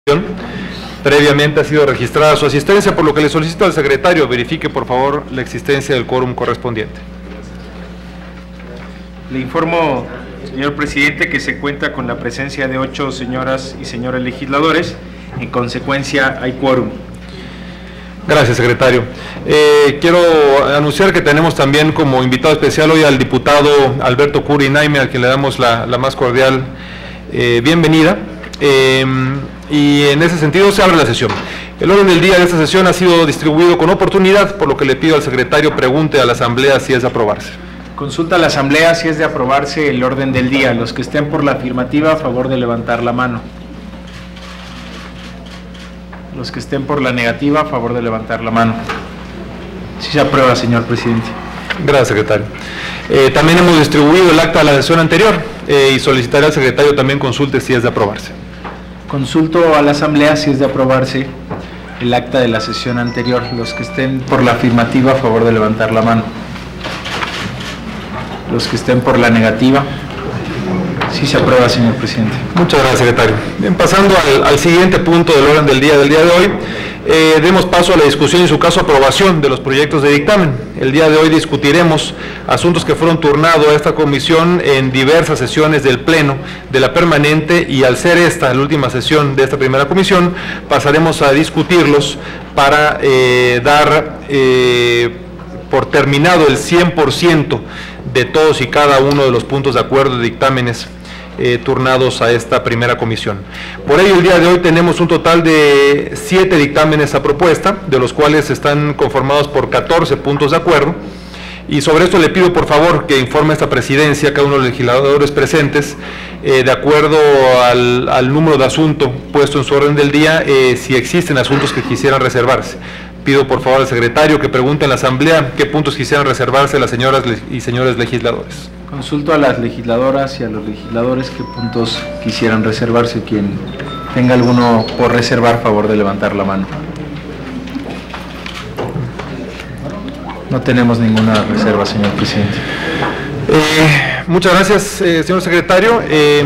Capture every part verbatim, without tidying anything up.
Previamente ha sido registrada su asistencia, por lo que le solicito al secretario verifique por favor la existencia del quórum correspondiente. Le informo, señor presidente, que se cuenta con la presencia de ocho señoras y señores legisladores. En consecuencia, hay quórum. Gracias, secretario. Eh, quiero anunciar que tenemos también como invitado especial hoy al diputado Alberto Curi Naime, al quien le damos la, la más cordial eh, bienvenida. Eh, y en ese sentido se abre la sesión. El orden del día de esta sesión ha sido distribuido con oportunidad, por lo que le pido al secretario pregunte a la Asamblea si es de aprobarse. Consulta a la Asamblea si es de aprobarse el orden del día. Los que estén por la afirmativa, a favor de levantar la mano. Los que estén por la negativa, a favor de levantar la mano. Sí se aprueba, señor presidente. Gracias, secretario. Eh, también hemos distribuido el acta de la sesión anterior eh, y solicitaré al secretario también consulte si es de aprobarse. Consulto a la Asamblea si es de aprobarse el acta de la sesión anterior. Los que estén por la afirmativa, a favor de levantar la mano. Los que estén por la negativa. Sí se aprueba, señor presidente. Muchas gracias, secretario. Bien, pasando al, al siguiente punto del orden del día del día de hoy, eh, demos paso a la discusión y en su caso aprobación de los proyectos de dictamen. El día de hoy discutiremos asuntos que fueron turnados a esta comisión en diversas sesiones del Pleno de la permanente, y al ser esta la última sesión de esta primera comisión, pasaremos a discutirlos para eh, dar eh, por terminado el cien por ciento de todos y cada uno de los puntos de acuerdo de dictámenes Eh, turnados a esta primera comisión. Por ello, el día de hoy tenemos un total de siete dictámenes a propuesta, de los cuales están conformados por catorce puntos de acuerdo, y sobre esto le pido por favor que informe a esta presidencia, cada uno de los legisladores presentes, eh, de acuerdo al, al número de asunto puesto en su orden del día, eh, si existen asuntos que quisieran reservarse. Pido por favor al secretario que pregunte en la Asamblea qué puntos quisieran reservarse las señoras y señores legisladores. Consulto a las legisladoras y a los legisladores qué puntos quisieran reservarse. Quien tenga alguno por reservar, favor de levantar la mano. No tenemos ninguna reserva, señor presidente. Eh, muchas gracias, eh, señor secretario. Eh,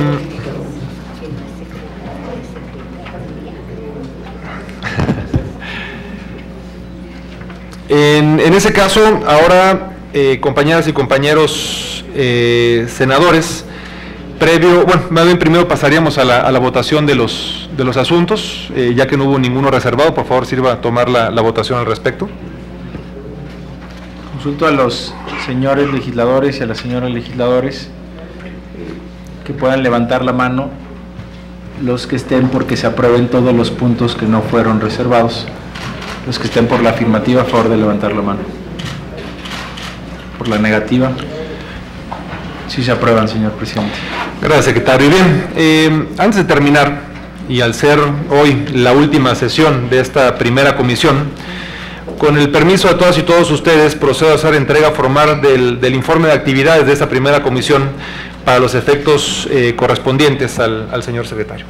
En, en ese caso, ahora, eh, compañeras y compañeros eh, senadores, previo, bueno, más bien primero pasaríamos a la, a la votación de los, de los asuntos, eh, ya que no hubo ninguno reservado. Por favor, sirva a tomar la, la votación al respecto. Consulto a los señores legisladores y a las señoras legisladores eh, que puedan levantar la mano los que estén porque se aprueben todos los puntos que no fueron reservados. Los que estén por la afirmativa, a favor de levantar la mano. Por la negativa. Sí se aprueban, señor presidente. Gracias, secretario. Y bien, eh, antes de terminar, y al ser hoy la última sesión de esta primera comisión, con el permiso de todas y todos ustedes, procedo a hacer entrega formal del, del informe de actividades de esta primera comisión para los efectos eh, correspondientes al, al señor secretario.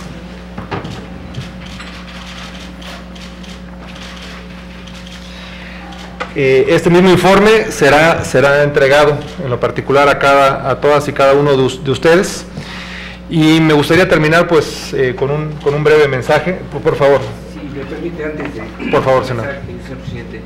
Este mismo informe será, será entregado en lo particular a, cada, a todas y cada uno de, de ustedes, y me gustaría terminar pues eh, con, un, con un breve mensaje, por, por favor. Si me permite, antes de... Por favor, senador. Señor presidente.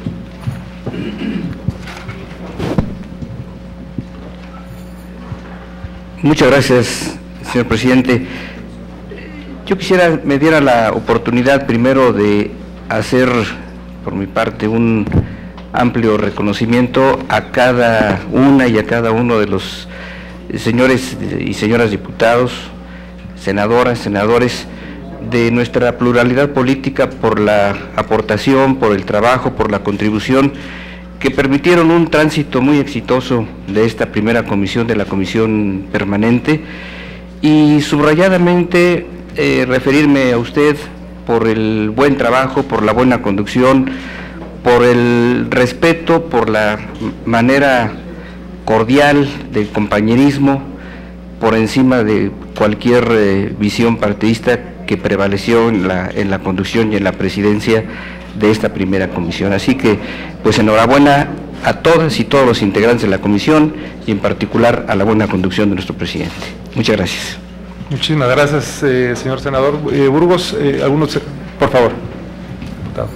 Muchas gracias, señor presidente. Yo quisiera me diera la oportunidad primero de hacer por mi parte un amplio reconocimiento a cada una y a cada uno de los señores y señoras diputados, senadoras, senadores de nuestra pluralidad política por la aportación, por el trabajo, por la contribución que permitieron un tránsito muy exitoso de esta primera comisión, de la comisión permanente, y subrayadamente eh, referirme a usted por el buen trabajo, por la buena conducción, por el respeto, por la manera cordial del compañerismo, por encima de cualquier eh, visión partidista que prevaleció en la, en la conducción y en la presidencia de esta primera comisión. Así que, pues enhorabuena a todas y todos los integrantes de la comisión y en particular a la buena conducción de nuestro presidente. Muchas gracias. Muchísimas gracias, eh, señor senador. Eh, Burgos, eh, algunos, por favor. Diputado.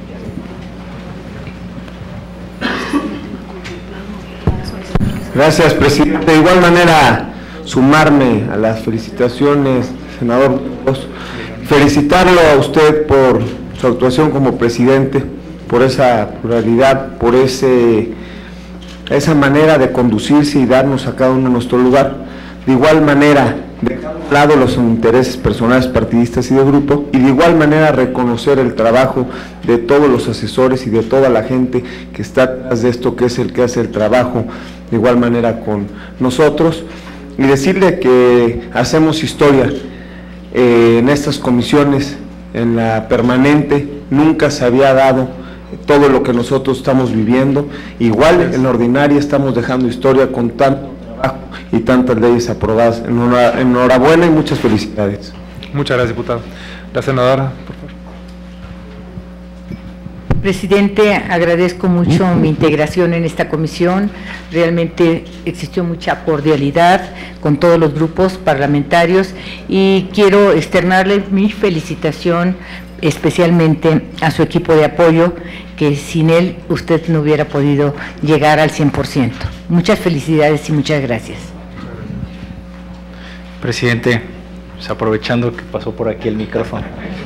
Gracias, presidente. De igual manera, sumarme a las felicitaciones, senador Burgos, felicitarlo a usted por su actuación como presidente, por esa pluralidad, por ese, esa manera de conducirse y darnos a cada uno nuestro lugar. De igual manera, dejar a un lado los intereses personales, partidistas y de grupo, y de igual manera reconocer el trabajo de todos los asesores y de toda la gente que está detrás de esto, que es el que hace el trabajo de igual manera con nosotros, y decirle que hacemos historia eh, en estas comisiones, en la permanente, nunca se había dado todo lo que nosotros estamos viviendo, igual en la ordinaria estamos dejando historia con tanto trabajo y tantas leyes aprobadas. Enhorabuena y muchas felicidades. Muchas gracias, diputado. La senadora, por favor. Presidente, agradezco mucho mi integración en esta comisión. Realmente existió mucha cordialidad con todos los grupos parlamentarios y quiero externarle mi felicitación especialmente a su equipo de apoyo, que sin él usted no hubiera podido llegar al cien por ciento. Muchas felicidades y muchas gracias. Presidente, pues aprovechando que pasó por aquí el micrófono,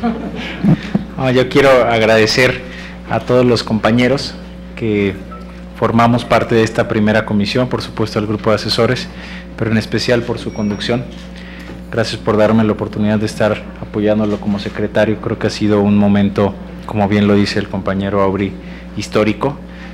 no, yo quiero agradecer a todos los compañeros que formamos parte de esta primera comisión, por supuesto al grupo de asesores, pero en especial por su conducción. Gracias por darme la oportunidad de estar apoyándolo como secretario. Creo que ha sido un momento, como bien lo dice el compañero Aubry, histórico,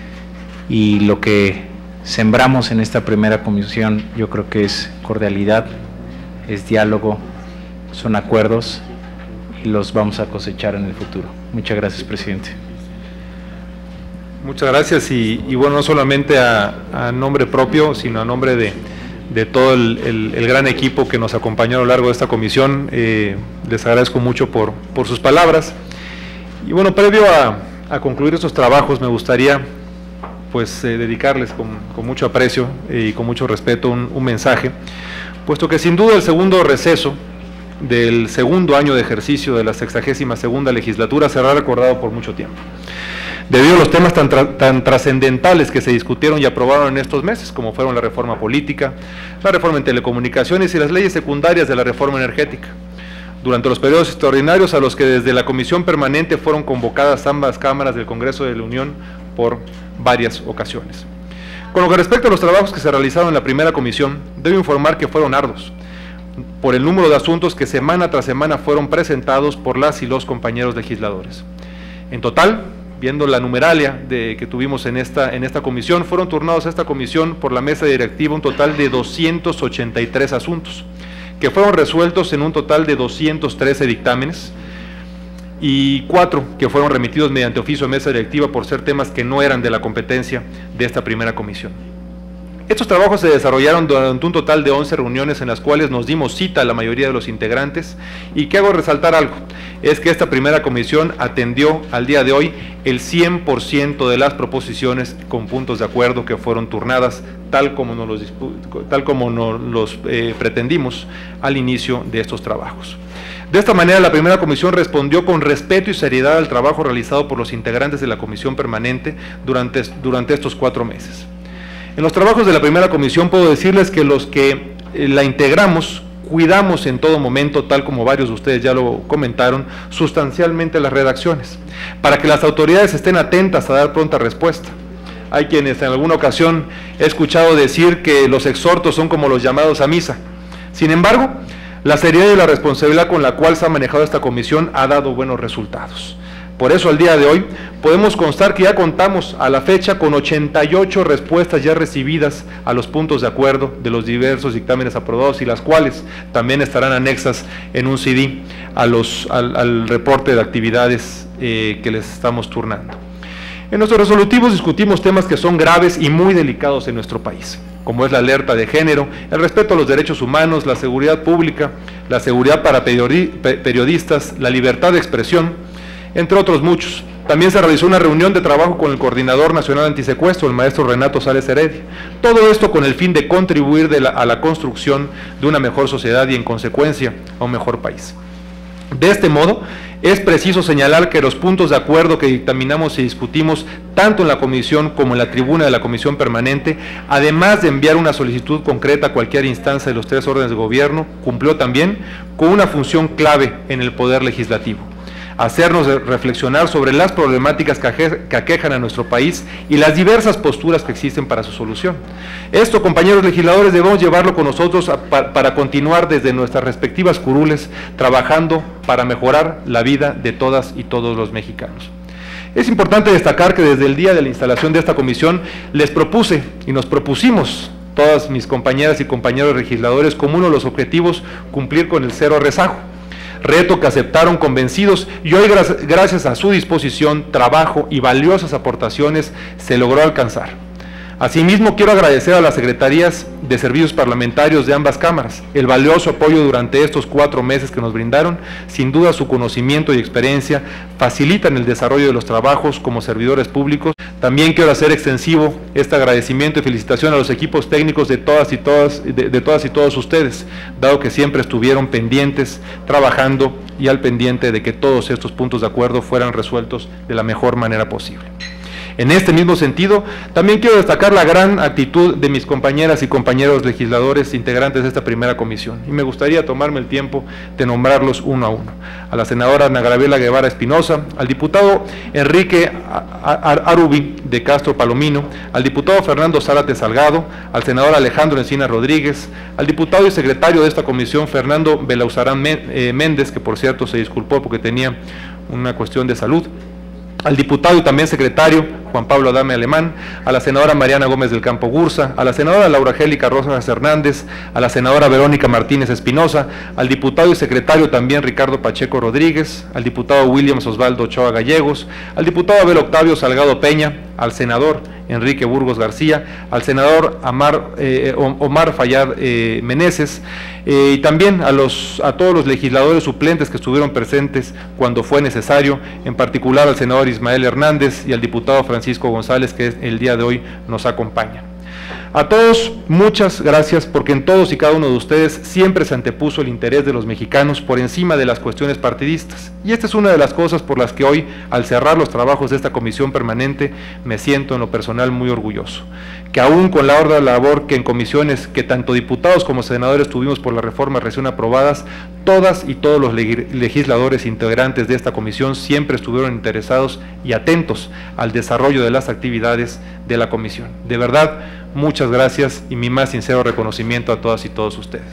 y lo que sembramos en esta primera comisión yo creo que es cordialidad, es diálogo, son acuerdos y los vamos a cosechar en el futuro. Muchas gracias, presidente. Muchas gracias y, y bueno, no solamente a, a nombre propio, sino a nombre de, de todo el, el, el gran equipo que nos acompañó a lo largo de esta comisión. Eh, les agradezco mucho por, por sus palabras. Y bueno, previo a, a concluir estos trabajos, me gustaría pues eh, dedicarles con, con mucho aprecio eh, y con mucho respeto un, un mensaje, puesto que sin duda el segundo receso del segundo año de ejercicio de la sexagésima segunda legislatura será recordado por mucho tiempo, debido a los temas tan, tra tan trascendentales que se discutieron y aprobaron en estos meses, como fueron la reforma política, la reforma en telecomunicaciones y las leyes secundarias de la reforma energética. Durante los periodos extraordinarios a los que desde la Comisión Permanente fueron convocadas ambas cámaras del Congreso de la Unión por varias ocasiones. Con lo que respecta a los trabajos que se realizaron en la primera comisión, debo informar que fueron arduos, por el número de asuntos que semana tras semana fueron presentados por las y los compañeros legisladores. En total, viendo la numeralia de, que tuvimos en esta, en esta comisión, fueron turnados a esta comisión por la mesa directiva un total de doscientos ochenta y tres asuntos, que fueron resueltos en un total de doscientos trece dictámenes, y cuatro que fueron remitidos mediante oficio de mesa directiva por ser temas que no eran de la competencia de esta primera comisión. Estos trabajos se desarrollaron durante un total de once reuniones en las cuales nos dimos cita a la mayoría de los integrantes, y que hago resaltar algo, es que esta primera comisión atendió al día de hoy el cien por ciento de las proposiciones con puntos de acuerdo que fueron turnadas, tal como nos los, tal como nos los eh, pretendimos al inicio de estos trabajos. De esta manera, la primera comisión respondió con respeto y seriedad al trabajo realizado por los integrantes de la comisión permanente durante, durante estos cuatro meses. En los trabajos de la primera comisión puedo decirles que los que eh, la integramos cuidamos en todo momento, tal como varios de ustedes ya lo comentaron, sustancialmente las redacciones, para que las autoridades estén atentas a dar pronta respuesta. Hay quienes en alguna ocasión he escuchado decir que los exhortos son como los llamados a misa. Sin embargo, la seriedad y la responsabilidad con la cual se ha manejado esta comisión ha dado buenos resultados. Por eso, al día de hoy, podemos constar que ya contamos a la fecha con ochenta y ocho respuestas ya recibidas a los puntos de acuerdo de los diversos dictámenes aprobados, y las cuales también estarán anexas en un C D a los, al, al reporte de actividades eh, que les estamos turnando. En nuestros resolutivos discutimos temas que son graves y muy delicados en nuestro país, como es la alerta de género, el respeto a los derechos humanos, la seguridad pública, la seguridad para periodistas, la libertad de expresión, entre otros muchos. También se realizó una reunión de trabajo con el Coordinador Nacional Antisecuestro, el maestro Renato Sales Heredia. Todo esto con el fin de contribuir de la, a la construcción de una mejor sociedad y, en consecuencia, a un mejor país. De este modo, es preciso señalar que los puntos de acuerdo que dictaminamos y discutimos tanto en la comisión como en la tribuna de la comisión permanente, además de enviar una solicitud concreta a cualquier instancia de los tres órdenes de gobierno, cumplió también con una función clave en el Poder Legislativo: hacernos reflexionar sobre las problemáticas que aquejan a nuestro país y las diversas posturas que existen para su solución. Esto, compañeros legisladores, debemos llevarlo con nosotros a, para, para continuar desde nuestras respectivas curules, trabajando para mejorar la vida de todas y todos los mexicanos. Es importante destacar que desde el día de la instalación de esta comisión les propuse y nos propusimos, todas mis compañeras y compañeros legisladores, como uno de los objetivos, cumplir con el cero rezago, reto que aceptaron convencidos, y hoy, gracias a su disposición, trabajo y valiosas aportaciones, se logró alcanzar. Asimismo, quiero agradecer a las secretarías de servicios parlamentarios de ambas cámaras el valioso apoyo durante estos cuatro meses que nos brindaron. Sin duda, su conocimiento y experiencia facilitan el desarrollo de los trabajos como servidores públicos. También quiero hacer extensivo este agradecimiento y felicitación a los equipos técnicos de todas y todas, de, de todas y todos ustedes, dado que siempre estuvieron pendientes, trabajando y al pendiente de que todos estos puntos de acuerdo fueran resueltos de la mejor manera posible. En este mismo sentido, también quiero destacar la gran actitud de mis compañeras y compañeros legisladores integrantes de esta primera comisión, y me gustaría tomarme el tiempo de nombrarlos uno a uno. A la senadora Ana Gabriela Guevara Espinosa, al diputado Enrique Arubi de Castro Palomino, al diputado Fernando Zárate Salgado, al senador Alejandro Encinas Rodríguez, al diputado y secretario de esta comisión Fernando Belauzarán Méndez, que por cierto se disculpó porque tenía una cuestión de salud, al diputado y también secretario Juan Pablo Adame Alemán, a la senadora Mariana Gómez del Campo Gursa, a la senadora Laura Angélica Rosas Hernández, a la senadora Verónica Martínez Espinosa, al diputado y secretario también Ricardo Pacheco Rodríguez, al diputado Williams Osvaldo Ochoa Gallegos, al diputado Abel Octavio Salgado Peña, al senador Enrique Burgos García, al senador Amar, eh, Omar Fayad eh, Meneses, eh, y también a, los, a todos los legisladores suplentes que estuvieron presentes cuando fue necesario, en particular al senador Ismael Hernández y al diputado Francisco González, que el día de hoy nos acompaña. A todos, muchas gracias, porque en todos y cada uno de ustedes siempre se antepuso el interés de los mexicanos por encima de las cuestiones partidistas. Y esta es una de las cosas por las que hoy, al cerrar los trabajos de esta comisión permanente, me siento en lo personal muy orgulloso. Que aún con la ardua labor que en comisiones, que tanto diputados como senadores tuvimos por las reformas recién aprobadas, todas y todos los legisladores integrantes de esta comisión siempre estuvieron interesados y atentos al desarrollo de las actividades de la comisión. De verdad, muchas gracias y mi más sincero reconocimiento a todas y todos ustedes.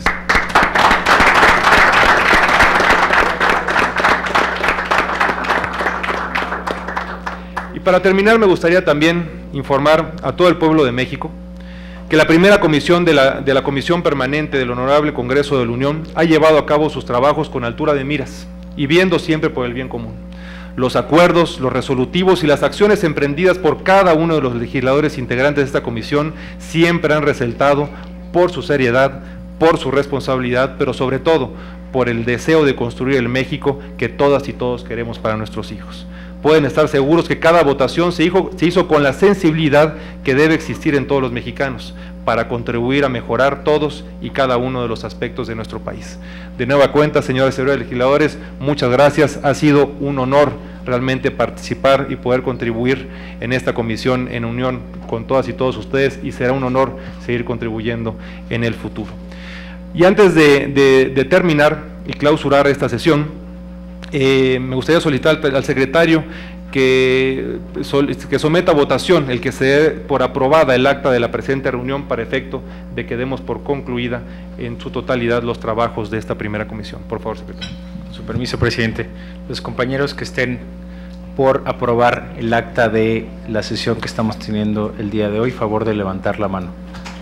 Y para terminar, me gustaría también informar a todo el pueblo de México que la primera comisión de la, de la Comisión Permanente del Honorable Congreso de la Unión ha llevado a cabo sus trabajos con altura de miras y viendo siempre por el bien común. Los acuerdos, los resolutivos y las acciones emprendidas por cada uno de los legisladores integrantes de esta comisión siempre han resaltado por su seriedad, por su responsabilidad, pero sobre todo por el deseo de construir el México que todas y todos queremos para nuestros hijos. Pueden estar seguros que cada votación se hizo, se hizo con la sensibilidad que debe existir en todos los mexicanos para contribuir a mejorar todos y cada uno de los aspectos de nuestro país. De nueva cuenta, señores y señores legisladores, muchas gracias. Ha sido un honor realmente participar y poder contribuir en esta comisión en unión con todas y todos ustedes, y será un honor seguir contribuyendo en el futuro. Y antes de, de, de terminar y clausurar esta sesión, Eh, me gustaría solicitar al, al secretario que, sol, que someta a votación el que se dé por aprobada el acta de la presente reunión para efecto de que demos por concluida en su totalidad los trabajos de esta primera comisión. Por favor, secretario. Con su permiso, presidente. Los compañeros que estén por aprobar el acta de la sesión que estamos teniendo el día de hoy, favor de levantar la mano.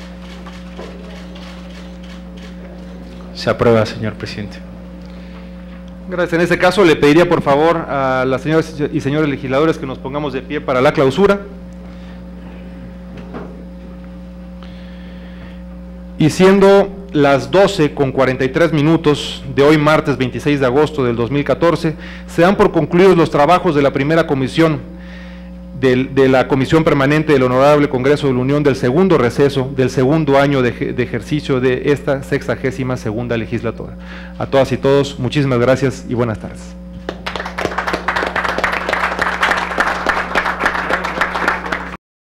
Se aprueba, señor presidente. Gracias. En este caso le pediría por favor a las señoras y señores legisladores que nos pongamos de pie para la clausura. Y siendo las doce con cuarenta y tres minutos de hoy martes veintiséis de agosto del dos mil catorce, se dan por concluidos los trabajos de la primera comisión de, de la Comisión Permanente del Honorable Congreso de la Unión del segundo receso del segundo año de, de ejercicio de esta sexagésima segunda legislatura. A todas y todos, muchísimas gracias y buenas tardes.